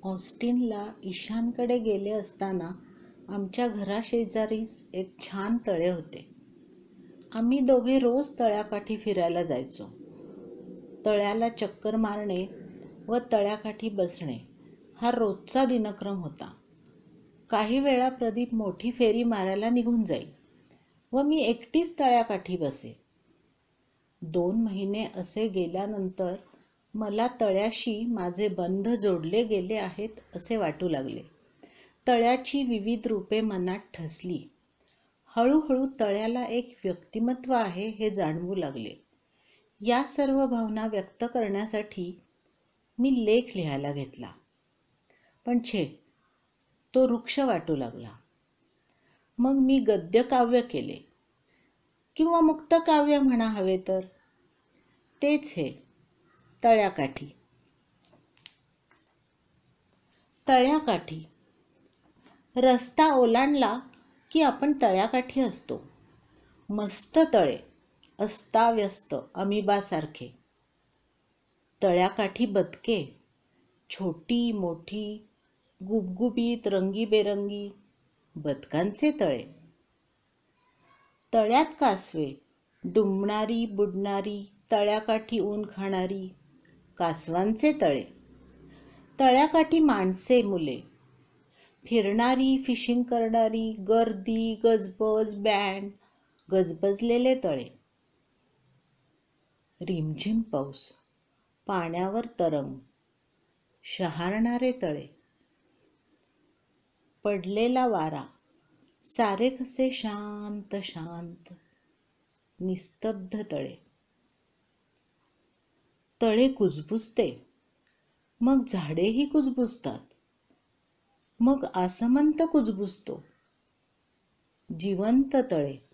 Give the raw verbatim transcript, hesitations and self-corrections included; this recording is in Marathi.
ऑस्टिनला ईशानकडे गेले असताना आमच्या घराशेजारीच एक छान तळे होते. आम्ही दोघे रोज तळ्याकाठी फिरायला जायचो. तळ्याला चक्कर मारणे व तळ्याकाठी बसणे हा रोजचा दिनक्रम होता. काही वेळा प्रदीप मोठी फेरी मारायला निघून जाई व मी एकटीच तळ्याकाठी बसे. दोन महिने असे गेल्यानंतर मला तळ्याशी माझे बंध जोडले गेले आहेत असे वाटू लागले. तळ्याची विविध रूपे मनात ठसली. हळूहळू तळ्याला एक व्यक्तिमत्व आहे हे जाणवू लागले. या सर्व भावना व्यक्त करण्यासाठी मी लेख लिहायला घेतला. पण छे, तो वृक्ष वाटू लागला. मग मी गद्यकाव्य केले, किंवा मुक्तकाव्य म्हणा हवे तर. तेच हे तळ्याकाठी. तळ्याकाठी. रस्ता ओलांडला की आपण तळ्याकाठी असतो. मस्त तळे, अस्ताव्यस्त अमिबासारखे. तळ्याकाठी बदके, छोटी मोठी गुबगुबीत रंगीबेरंगी. बदकांचे तळे. तळ्यात कासवे, डुंबणारी बुडणारी, तळ्याकाठी ऊन खाणारी. कासवांचे तळे. तळ्याकाठी माणसे मुले, फिरणारी, फिशिंग करणारी, गर्दी, गजबज, बँड, गजबजलेले तळे. रिमझिम पाऊस, पाण्यावर तरंग, शहारणारे तळे. पडलेला वारा, सारे कसे शांत शांत, निस्तब्ध तळे. तळे कुजबुजते, मग झाडेही कुजबुजतात, मग आसमंत कुजबुजतो. जिवंत तळे.